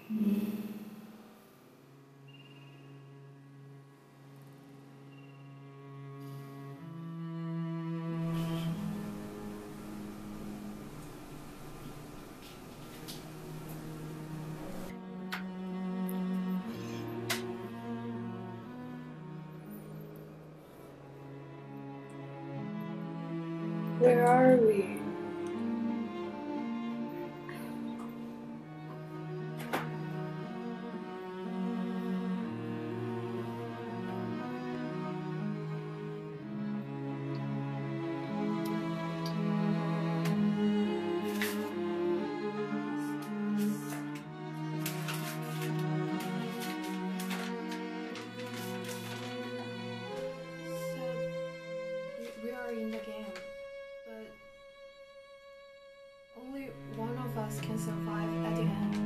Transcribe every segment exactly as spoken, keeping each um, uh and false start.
Where are we? We are in the game, but only one of us can survive at the end.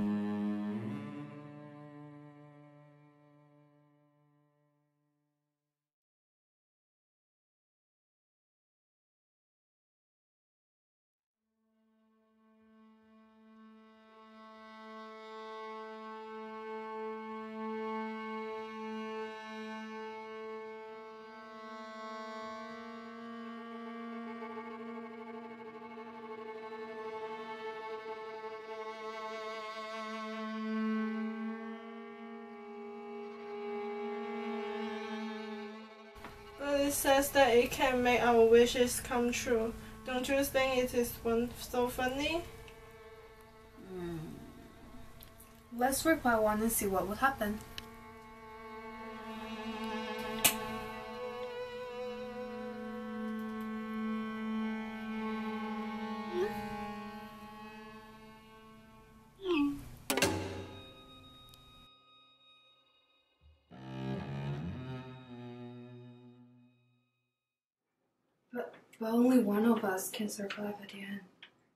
But it says that it can make our wishes come true. Don't you think it is one so funny? Mm. Let's reply one and see what would happen. But, but only one of us can survive at the end.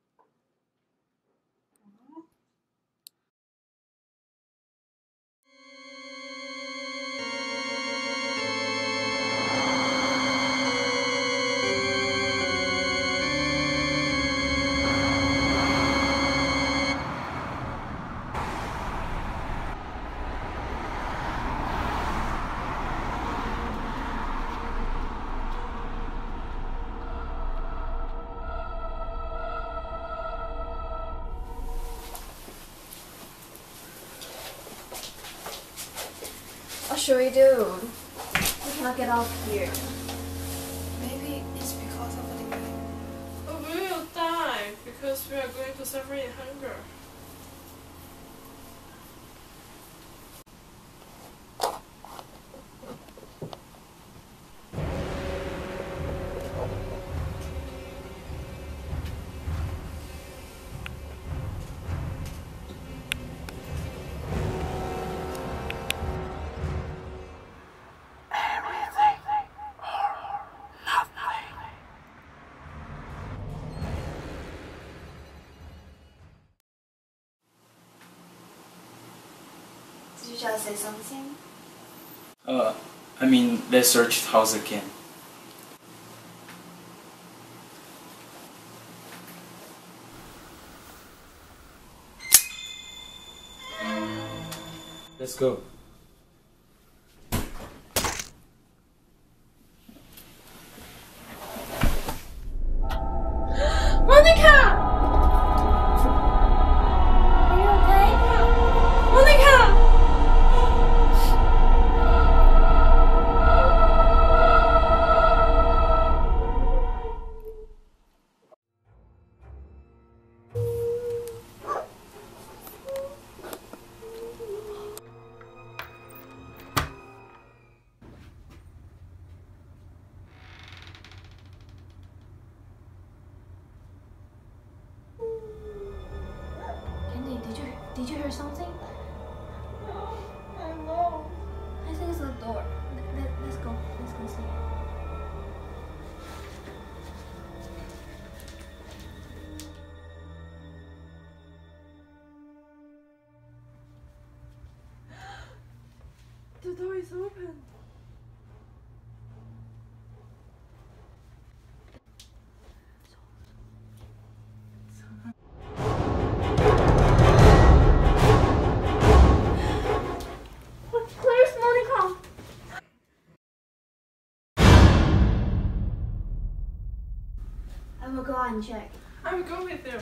What should we do? We cannot get out here. Maybe it's because of the game. But we will die because we are going to suffer in hunger. Did you just say something? Uh, I mean, let's search the house again. Let's go. Monica! Are you okay? Monica! Candy, did you did you hear something? I know. I think it's the door. Let, let, let's go. Let's go see. The door is open. and check. I will go with you.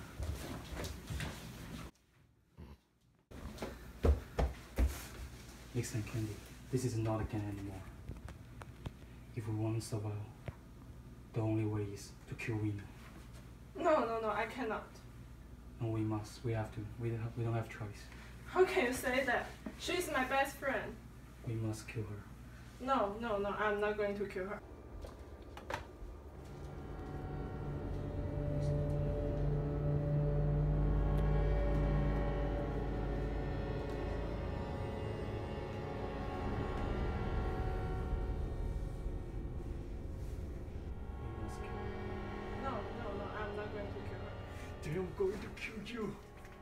Listen, Candy, this is not a game anymore. If we want to survive, the only way is to kill Reno. No, no, no, I cannot. No, we must. We have to. We don't have, we don't have choice. How can you say that? She is my best friend. We must kill her. No, no, no, I'm not going to kill her. We must kill her. No, no, no, I'm not going to kill her. Then I'm going to kill you.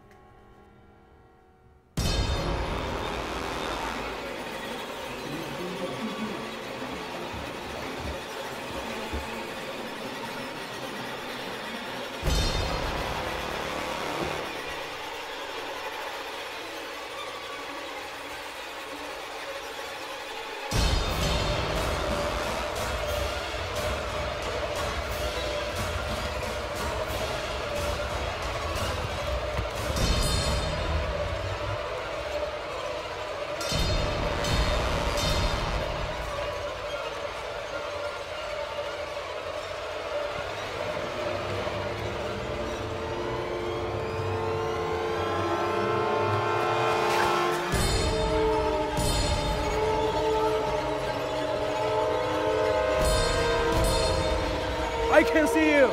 I can see you!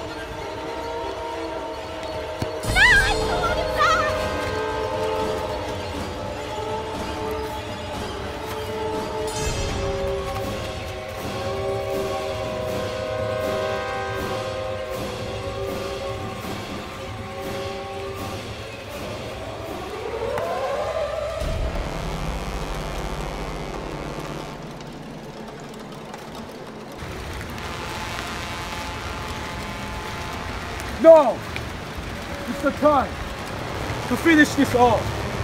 No! It's the time to finish this off!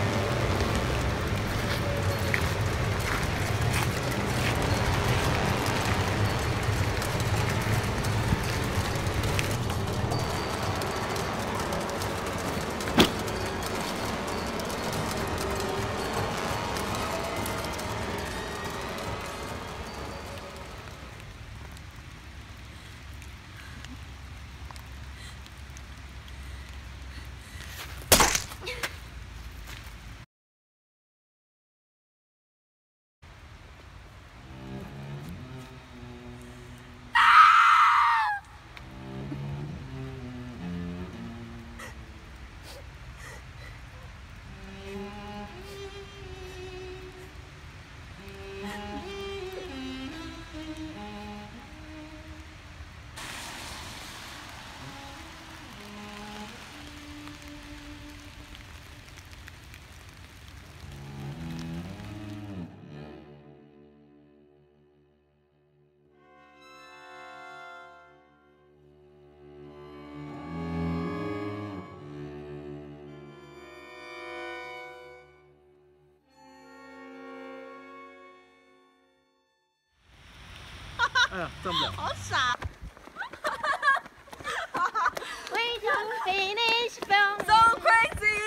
We just finished film. So crazy!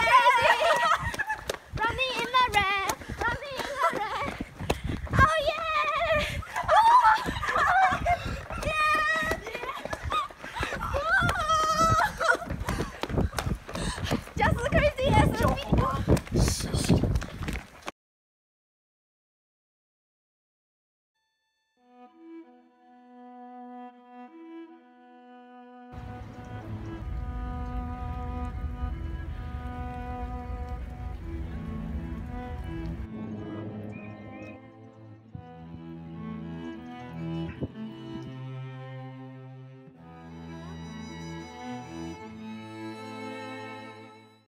Running in the rain, running in the rain. Oh yeah! Oh, yeah! Just as crazy as the video.